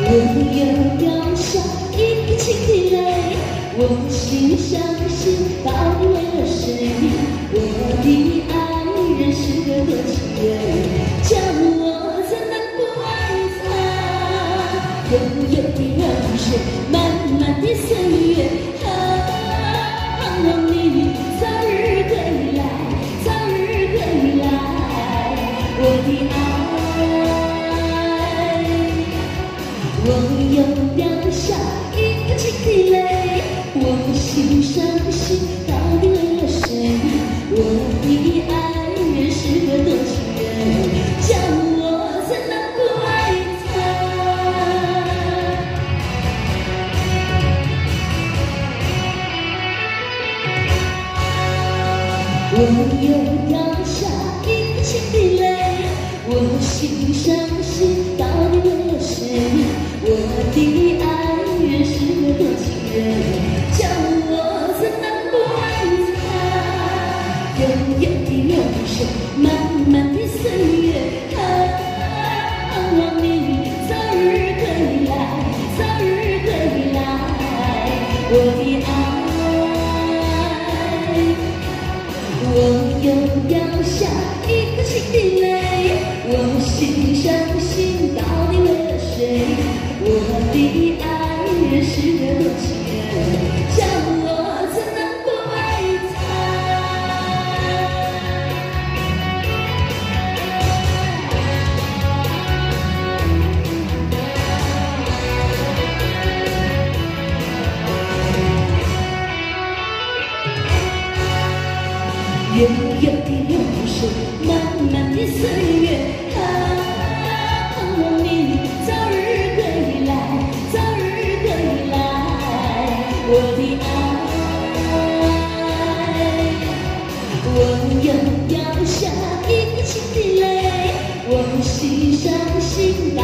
又掉下一清的泪，我心伤心，到底为了谁？我的爱人是个多情人，叫我怎能不爱他？悠悠的流水，漫漫的岁月，盼望你早日归来，早日归来，我的爱。我又掉下一清的泪，我心伤心，到底为了谁？我的爱人是个多情人，叫我怎能不爱他？我又掉下一清的泪，我心伤心，到底为了谁？我的爱人是个多情人，叫我怎能不爱他？悠悠的流水，漫漫的岁月，盼望你早日归来，早日归来，我的爱。我又掉下一颗心的泪，我心伤心，到底为了谁？我的爱人是个多情人，叫我怎能不爱他？悠悠的流水，漫漫的岁月，盼望你早日归来，早日归来，我的爱。我又掉下一清的泪，我心伤心。